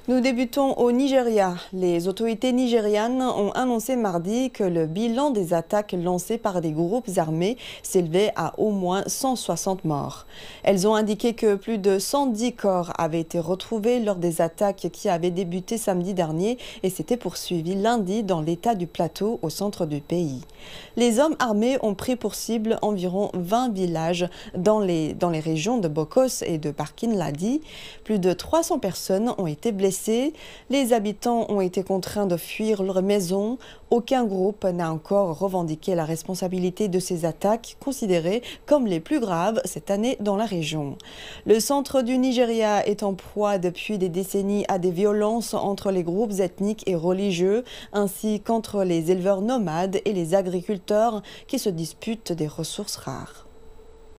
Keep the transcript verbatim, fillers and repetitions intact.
Nous débutons au Nigeria. Les autorités nigérianes ont annoncé mardi que le bilan des attaques lancées par des groupes armés s'élevait à au moins cent soixante morts. Elles ont indiqué que plus de cent dix corps avaient été retrouvés lors des attaques qui avaient débuté samedi dernier et s'étaient poursuivies lundi dans l'état du Plateau au centre du pays. Les hommes armés ont pris pour cible environ vingt villages dans les, dans les régions de Bokos et de Barkin-Ladi. Plus de trois cents personnes ont été blessées. Les habitants ont été contraints de fuir leur maison. Aucun groupe n'a encore revendiqué la responsabilité de ces attaques, considérées comme les plus graves cette année dans la région. Le centre du Nigeria est en proie depuis des décennies à des violences entre les groupes ethniques et religieux, ainsi qu'entre les éleveurs nomades et les agriculteurs qui se disputent des ressources rares.